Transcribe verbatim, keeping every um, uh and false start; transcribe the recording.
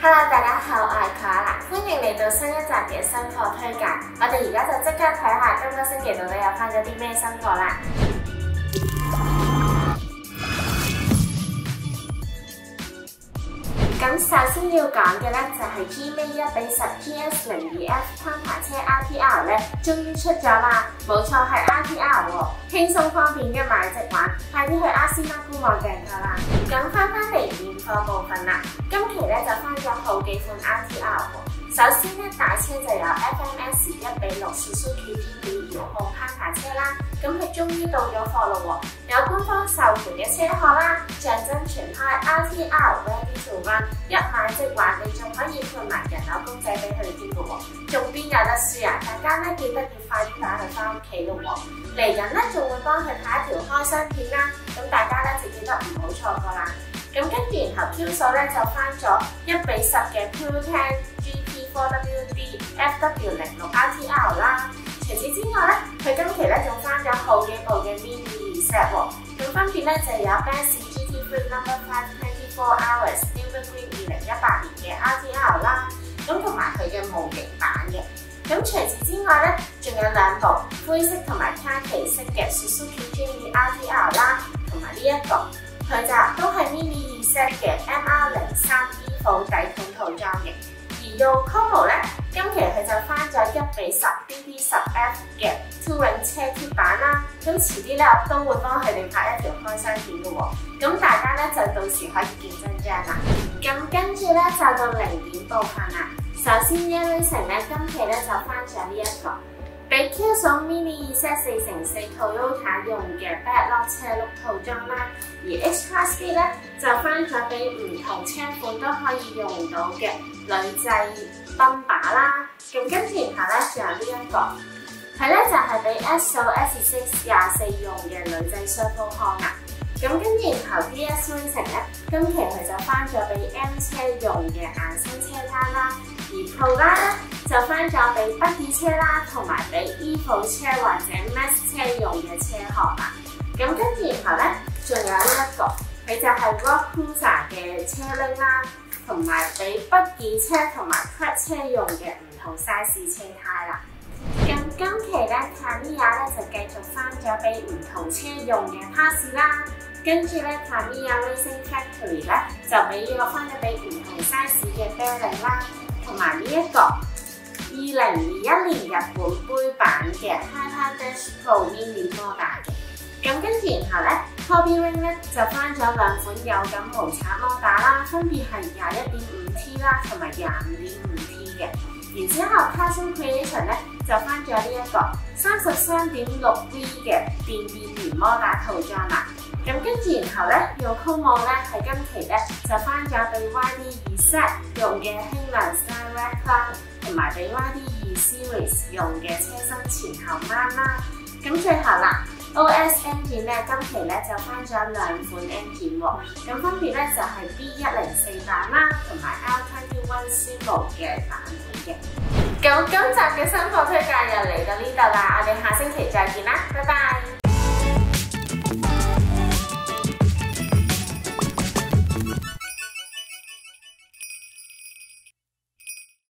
Hello， 大家好，我係卡啦，歡迎嚟到新一集嘅新貨推介。我哋而家就即刻睇下今個星期到底有翻咗啲咩新貨啦。咁首先要講嘅咧就係 G-Mate 一比十 G S 零二 F 攀爬車 R T R 咧，終於出咗啦！冇錯係 R T R 喎，輕鬆方便一買即玩，快啲去阿斯拉官網訂購啦！咁翻返嚟現貨部分啦，今期咧就翻咗好幾款 R T R 喎。首先咧大車就有 F M S 一比六 Suzuki G B 遙控攀爬車啦，咁佢終於到咗貨咯喎，有官方授權嘅車殼啦，象徵全開 R T R Ready to Run， 一買即玩，你仲可以配埋人偶公仔俾佢添嘅喎，仲邊有得輸啊！大家咧記得要快啲帶佢翻屋企咯喎，嚟緊咧仲會幫佢拍一條開箱片啦，咁大家咧就記得唔好錯過啦。咁跟住然後挑數咧就翻咗一比十嘅 Pure Ten G T 四 W D F W 零六 R T R 啦。除此之外咧，佢今期咧仲翻咗好幾部嘅 Mini Set 喎。咁分別咧就有 Benz G T 三 Number Five Twenty Four Hours Nürburgring 二零一八年嘅 R T R 啦。咁同埋佢嘅模型版嘅。咁除此之外咧，仲有兩部灰色同埋卡其色嘅 Suzuki Jimny R T R 啦，同埋呢一個。佢就都係 Mini Set 嘅 M R 零三 Evo 底盤套裝嘅，而用 Como 咧，今期佢就翻咗一比十 B B 十 F 嘅 Touring 車貼版啦。咁遲啲咧我都會幫佢哋拍一條開箱片嘅喎，咁大家咧就到時可以見真章啦。咁跟住咧就到零件部分啦。首先 Air Racing 咧今期咧就翻咗呢一個。俾 Q 送 Mini Set 四乘四 Toyota 用嘅 Badlock 車轆套裝啦，而 Extra Speed 咧就翻咗俾唔同車款都可以用到嘅鋁製泵把啦。咁跟住然後咧仲有呢一個，佢咧就係俾 S 六 S 六廿四用嘅鋁製雙風殼啊。咁跟住然後 D S Racing 咧，今期佢就翻咗俾 M 車用嘅硬身車單啦，而 Pro 啦咧就翻咗俾 Buggy 車啦，同埋俾 Evo 車或者 Max 車用嘅車殼啦。咁跟住然後咧，仲有呢一個，佢就係 Road Cruiser 嘅車鈴啦，同埋俾 Buggy 車同埋 Prat 車用嘅唔同 size 車胎啦。咁今期咧 Tamiya 咧就繼續翻咗俾唔同車用嘅 pass 啦。跟住咧 Tamiya Racing Factory 咧就俾咗翻咗俾唔同 size 嘅 bearing 啦，同埋呢一個二零二一年日本杯版嘅 Hyper Dash Pro Mini Moda 嘅。咁跟住然後咧 Hobby Ring 咧就翻咗兩款有感無刷 Moda 啦，分別係廿一點五 T 啦同埋廿五點五 T 嘅。然之後 Custom Creation 咧就翻咗呢一個三十三點六 V 嘅電電棉 Moda 套裝啦。咁跟住然後咧，用 Como 咧喺今期咧就翻咗俾 Y D 二 Set 用嘅輕量 Skyrack 啦，同埋俾 Y D 二 Series 用嘅車身前後掹啦。咁最後啦 ，O S Engine 咧今期咧就翻咗兩款 engine 喎，咁分別咧就係 B 一零四版啦，同埋 L 二十一 Sumo 嘅版本嘅。咁今集嘅新貨推介又嚟到呢度啦，我哋下星期再見啦，拜拜。